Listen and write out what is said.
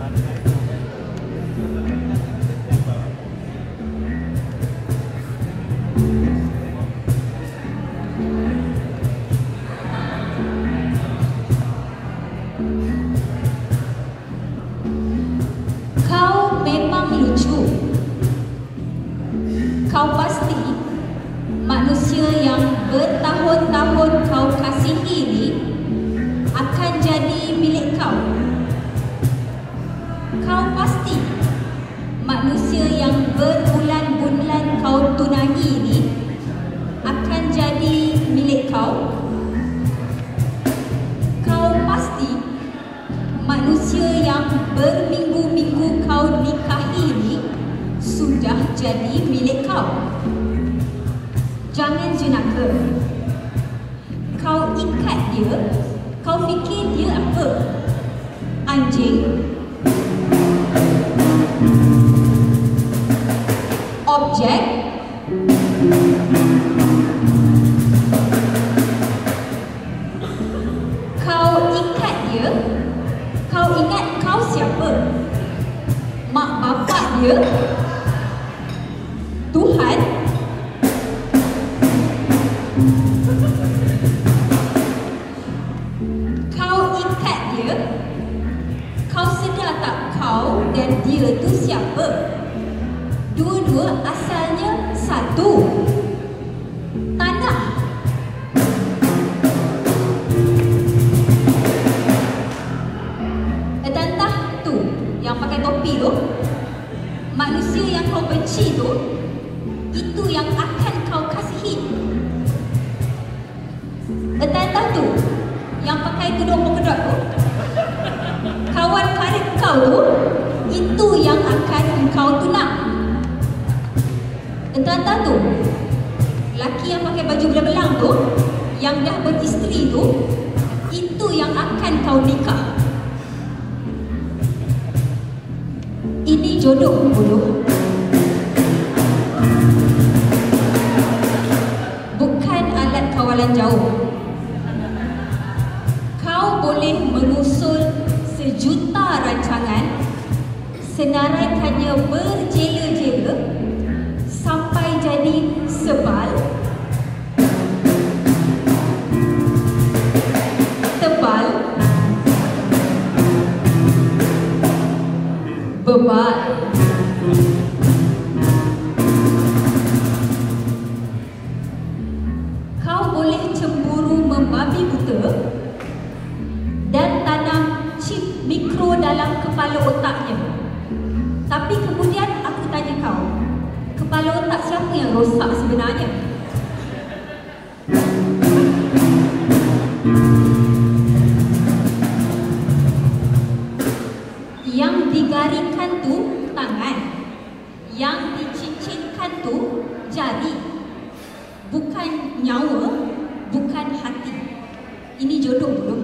Kau memang lucu. Kau pasti manusia yang bertahun-tahun kau kasihi ini akan jadi milik kau. Kau pasti manusia yang berbulan-bulan kau tunangi ini akan jadi milik kau. Kau pasti manusia yang berminggu-minggu kau nikahi ini sudah jadi milik kau. Jangan jenaka. Kau ikat dia, kau fikir dia apa? Anjing? Objek? Kau ikat dia, kau ingat kau siapa? Mak bapak dia? Tuhan? Kau ikat dia, kau sedar tak kau dan dia tu siapa? Dua-dua asalnya satu. Tanah. Tantah tu yang pakai topi tu, manusia yang kau benci tu, itu yang akan kau kasihi. Tantah tu yang pakai tudung polkadot tu, kawan karib kau tu, itu yang akan kau tunang. Tantah tu laki yang pakai baju belang-belang tu, yang dah beristeri tu, itu yang akan kau nikah. Ini jodoh, bodoh. Bukan alat kawalan jauh. Kau boleh mengusul sejuta rancangan, senaraikannya berjela-jela sampai jadi sebal, tebal, bebal. Kau boleh cemburu membabi buta dan tanam chip mikro dalam kepala otaknya. Tapi kemudian aku tanya kau, kepala otak siapa yang rosak sebenarnya? Yang digaringkan tu tangan, yang dicicitkan tu jari. Bukan nyawa, bukan hati. Ini jodoh dulu.